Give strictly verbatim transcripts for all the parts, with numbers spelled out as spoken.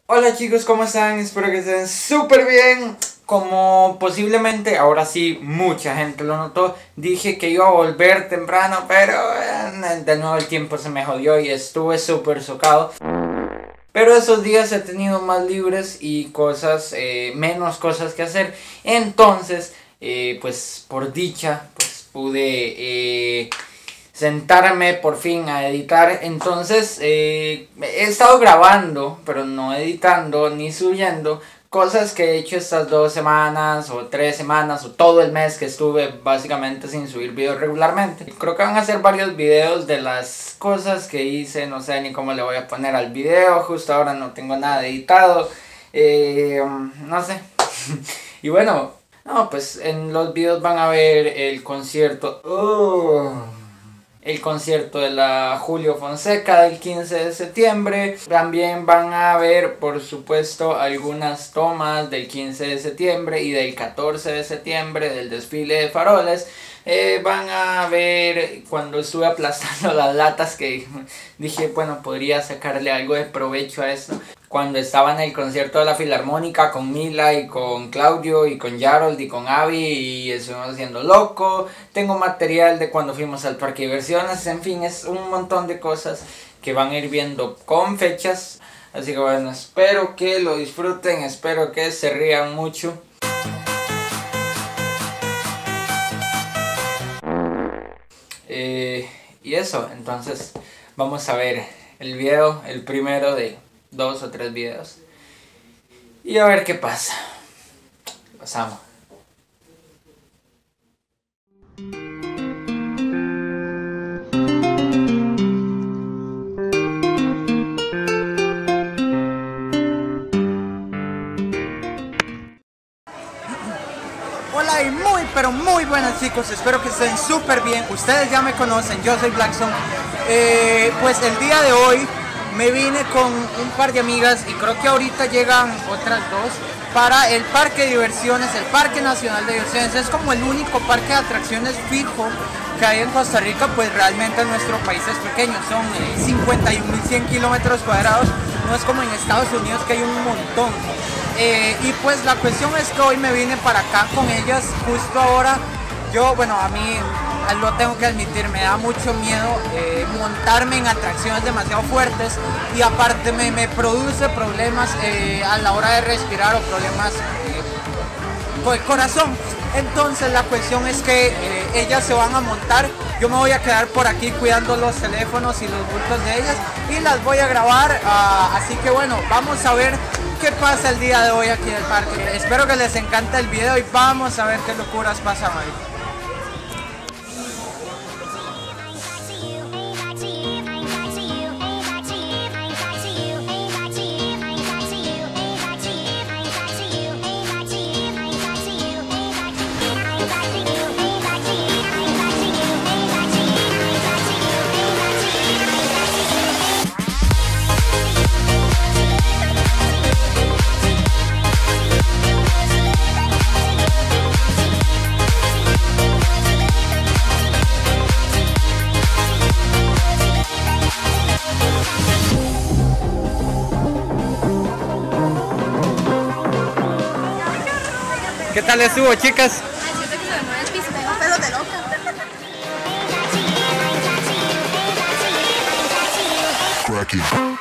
Hola chicos, ¿cómo están? Espero que estén súper bien. Como posiblemente, ahora sí, mucha gente lo notó, dije que iba a volver temprano, pero eh, de nuevo el tiempo se me jodió y estuve súper socado. Pero esos días he tenido más libres y cosas, eh, menos cosas que hacer. Entonces, eh, pues por dicha, pues pude eh, sentarme por fin a editar. Entonces, eh, he estado grabando, pero no editando ni subiendo cosas que he hecho estas dos semanas o tres semanas o todo el mes que estuve básicamente sin subir videos regularmente. Creo que van a ser varios videos de las cosas que hice, no sé ni cómo le voy a poner al video, justo ahora no tengo nada editado, eh, no sé. Y bueno, no, pues en los videos van a ver el concierto. Uh. El concierto de la Julio Fonseca del quince de septiembre. También van a ver, por supuesto, algunas tomas del quince de septiembre y del catorce de septiembre del desfile de faroles. Eh, van a ver cuando estuve aplastando las latas, que dije, bueno, podría sacarle algo de provecho a esto. Cuando estaba en el concierto de la Filarmónica con Mila y con Claudio y con Yarold y con Abby y estuvimos haciendo loco. Tengo material de cuando fuimos al parque de diversiones. En fin, es un montón de cosas que van a ir viendo con fechas. Así que bueno, espero que lo disfruten, espero que se rían mucho. Eh, y eso, entonces vamos a ver el video, el primero de dos o tres videos, y a ver qué pasa. Los amo. Hola y muy pero muy buenas chicos, espero que estén súper bien. Ustedes ya me conocen, yo soy Blackson. eh, Pues el día de hoy me vine con un par de amigas y creo que ahorita llegan otras dos para el parque de diversiones, el Parque Nacional de Diversiones. Es como el único parque de atracciones fijo que hay en Costa Rica, pues realmente nuestro país es pequeño, son eh, cincuenta y un mil cien kilómetros cuadrados, no es como en Estados Unidos que hay un montón. Eh, y pues la cuestión es que hoy me vine para acá con ellas justo ahora. Yo, bueno, a mí lo tengo que admitir, me da mucho miedo eh, montarme en atracciones demasiado fuertes y aparte me, me produce problemas eh, a la hora de respirar o problemas eh, con el corazón. Entonces la cuestión es que eh, ellas se van a montar, yo me voy a quedar por aquí cuidando los teléfonos y los bultos de ellas y las voy a grabar, uh, así que bueno, vamos a ver qué pasa el día de hoy aquí en el parque. Espero que les encante el video y vamos a ver qué locuras pasan hoy. ¿Qué tal estuvo, chicas? Ay, siento que se me mueve el piso, tengo pelos de loca. Cracky.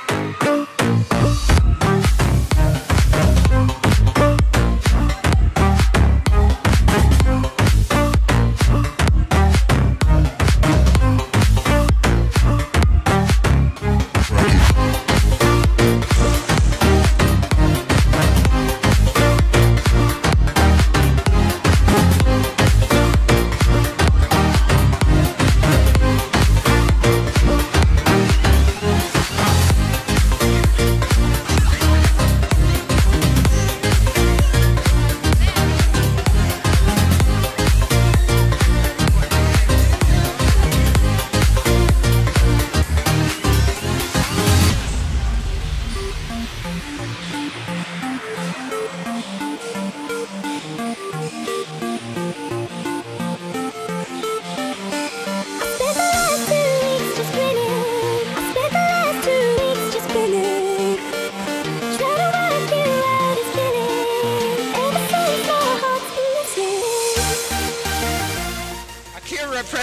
Spent the last two weeks just spinning, trying to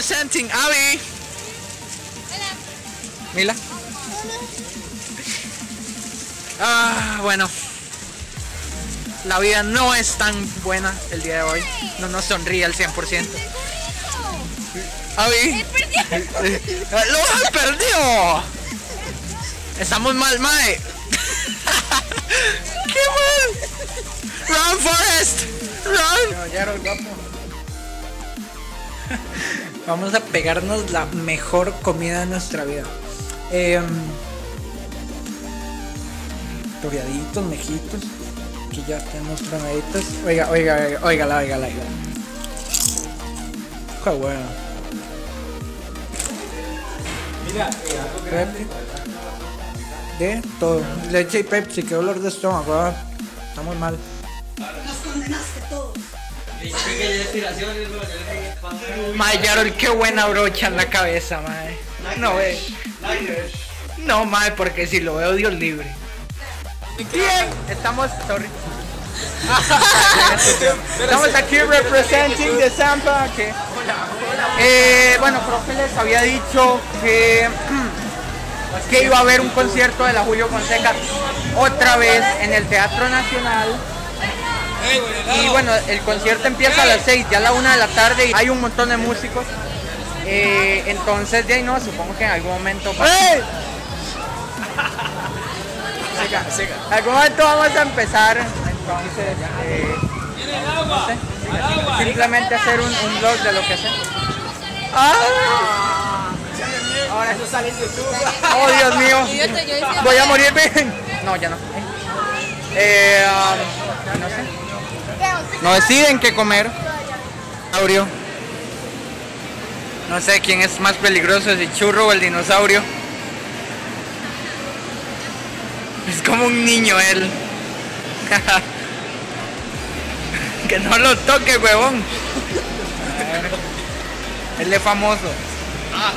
representing Abby. Mila. Ah, bueno. La vida no es tan buena el día de hoy. No nos sonríe al cien por ciento. Abby. ¡Lo has perdido! Estamos mal, mae. ¡Qué mal! ¡Run, Forrest! ¡Run! Vamos a pegarnos la mejor comida de nuestra vida. Eh, Toreaditos, mejitos. Aquí ya tenemos tronaditos. Oiga, oiga, oiga, oiga, oiga, oiga. Qué bueno. Mira, Pepsi. De todo. Leche y Pepsi, qué dolor de estómago. ¿Verdad? Está muy mal. Nos condenaste todos. Mae, Yarol, qué buena brocha en la cabeza, mae. No ve. No, mae, porque si lo veo Dios libre. Bien, estamos, sorry. Estamos aquí representing de Zampa. Que, eh, bueno, creo que les había dicho que que iba a haber un concierto de la Julio Fonseca otra vez en el Teatro Nacional. Y bueno, el concierto empieza a las seis, ya a la una de la tarde y hay un montón de músicos. Eh, entonces, de ahí no, supongo que en algún momento... ¡Hey! Siga, siga. En algún momento vamos a empezar, entonces, eh, no sé, simplemente hacer un, un vlog de lo que hacemos. ¡Ah! Ahora eso sale en YouTube. ¡Oh, Dios mío! Voy a morir bien. No, ya no. Eh, um, no sé. No deciden qué comer. Dinosaurio. No sé quién es más peligroso, si Churro o el dinosaurio. Es como un niño él. Que no lo toque, huevón. Él es famoso. Ah.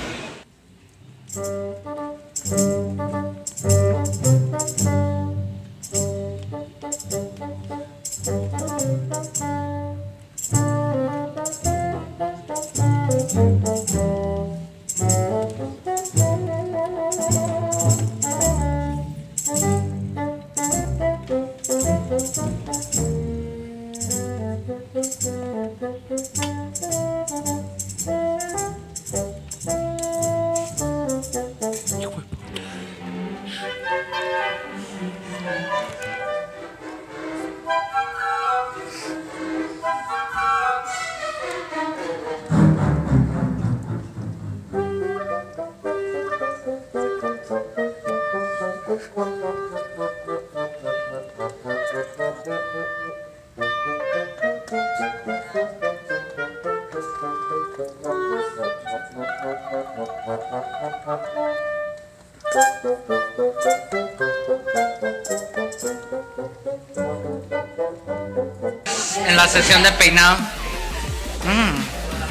En la sesión de peinado. Mm.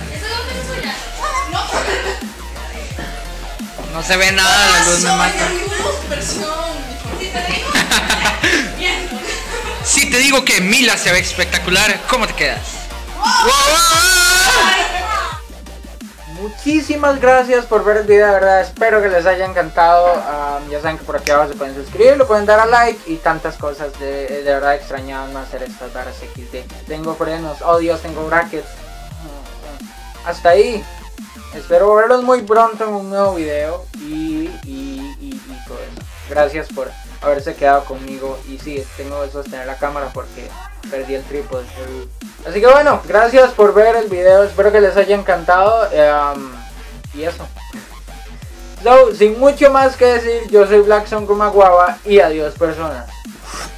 No se ve nada, la luz me mata. Si te digo que Mila se ve espectacular, ¿cómo te quedas? Muchísimas gracias por ver el video, de verdad, espero que les haya encantado. Um, ya saben que por aquí abajo se pueden suscribir, le pueden dar a like y tantas cosas. De, de verdad extrañaba no hacer estas barras equis de. Tengo frenos, oh Dios, tengo brackets. Hasta ahí. Espero verlos muy pronto en un nuevo video y, y, y, y todo eso. Gracias por haberse quedado conmigo. Y sí, tengo que sostener la cámara porque perdí el trípode. Así que bueno, gracias por ver el video. Espero que les haya encantado. Um, y eso. So, sin mucho más que decir, yo soy Blackson Kumaguava y adiós personas.